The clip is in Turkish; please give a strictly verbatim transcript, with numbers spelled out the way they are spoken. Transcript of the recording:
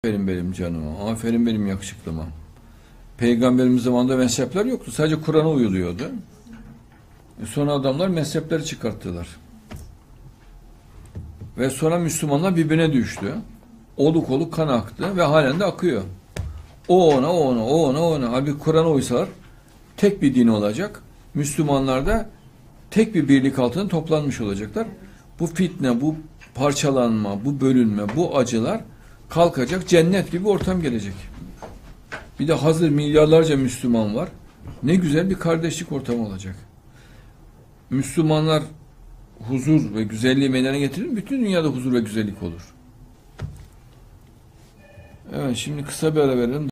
Aferin benim canıma, aferin benim yakışıklıma. Peygamberimiz zamanında mezhepler yoktu. Sadece Kur'an'a uyuluyordu. E sonra adamlar mezhepleri çıkarttılar. Ve sonra Müslümanlar birbirine düştü. Oluk oluk kan aktı ve halen de akıyor. O ona, o ona, o ona, o ona. Halbuki Kur'an'a uysalar tek bir din olacak. Müslümanlar da tek bir birlik altında toplanmış olacaklar. Bu fitne, bu parçalanma, bu bölünme, bu acılar kalkacak, cennet gibi ortam gelecek. Bir de hazır milyarlarca Müslüman var. Ne güzel bir kardeşlik ortamı olacak. Müslümanlar huzur ve güzelliği meydana getirir, bütün dünyada huzur ve güzellik olur. Evet, şimdi kısa bir ara verelim.